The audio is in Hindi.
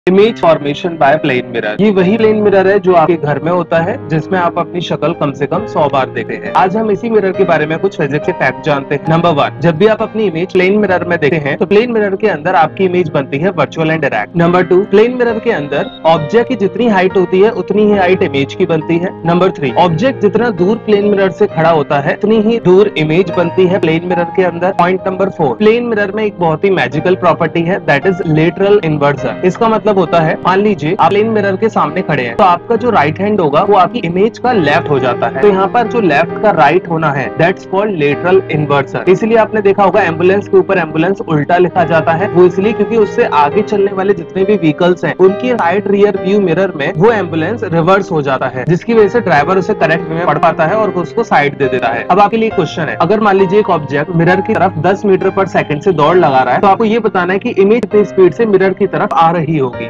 Image formation by plane mirror. ये वही प्लेन मिरर है जो आपके घर में होता है, जिसमें आप अपनी शक्ल कम से कम 100 बार देखते हैं। आज हम इसी मिरर के बारे में कुछ फिजिक्स के फैक्ट जानते हैं। नंबर 1, जब भी आप अपनी इमेज प्लेन मिरर में देखते हैं तो प्लेन मिरर के अंदर आपकी इमेज बनती है virtual and direct. Number 2, plane mirror के अंदर ऑब्जेक्ट की जितनी हाइट होती है उतनी ही हाइट इमेज की बनती है। नंबर 3, ऑब्जेक्ट जितना दूर प्लेन मिरर से खड़ा होता है उतनी ही दूर इमेज बनती है प्लेन मिरर के अंदर। पॉइंट नंबर 4, प्लेन मिरर में एक बहुत ही मैजिकल प्रॉपर्टी है, दैट इज लेटरल इन्वर्जन। इसका मतलब होता है, मान लीजिए आप प्लेन मिरर के सामने खड़े हैं तो आपका जो राइट हैंड होगा वो आपकी इमेज का लेफ्ट हो जाता है। तो यहाँ पर जो लेफ्ट का राइट होना है दैट्स कॉल्ड लेटरल इन्वर्जन। इसलिए आपने देखा होगा एम्बुलेंस के ऊपर एम्बुलेंस उल्टा लिखा जाता है, वो इसलिए क्योंकि उससे आगे चलने वाले जितने भी व्हीकल्स हैं उनकी साइड रियर व्यू मिरर में वो एम्बुलेंस रिवर्स हो जाता है, जिसकी वजह से ड्राइवर उसे करेक्ट वे में पढ़ पाता है और उसको साइड दे देता है। अब आपके लिए क्वेश्चन है, अगर मान लीजिए एक ऑब्जेक्ट मिरर की तरफ 10 मीटर पर सेकंड से दौड़ लगा रहा है तो आपको ये बताना है कि इमेज कितनी स्पीड से मिरर की तरफ आ रही होगी।